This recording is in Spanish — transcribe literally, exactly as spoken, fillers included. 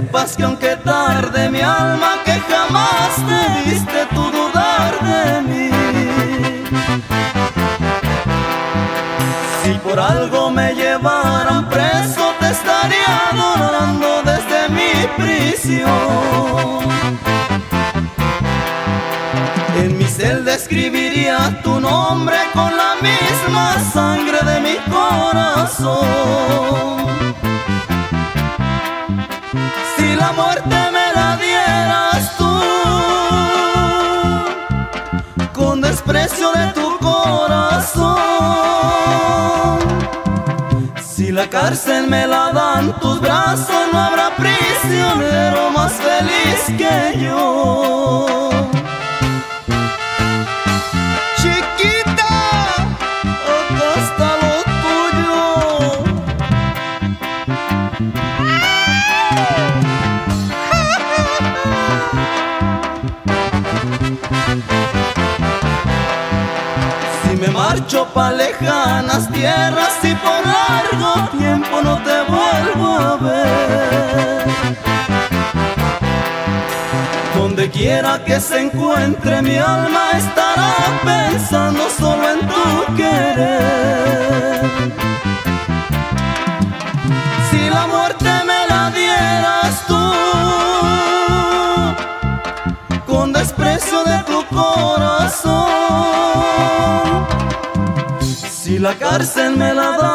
sepas que aunque tarde mi alma, que jamás debiste tú dudar de mí. Si por algo me llevaran preso, te estaría adorando desde mi prisión. En mi celda escribiría tu nombre con la misma sangre de mi corazón. Si la muerte me la dieras tú, con desprecio de tu corazón. Si la cárcel me la dan tus brazos, no habrá prisionero más feliz que yo. Chiquita, acá está lo tuyo. Si me marcho pa' lejanas tierras y por largo tiempo no te vuelvo a ver, donde quiera que se encuentre mi alma estará pensando solo en tu querer. Si la muerte me la dieras tú, con desprecio de tu corazón. Si la cárcel me la da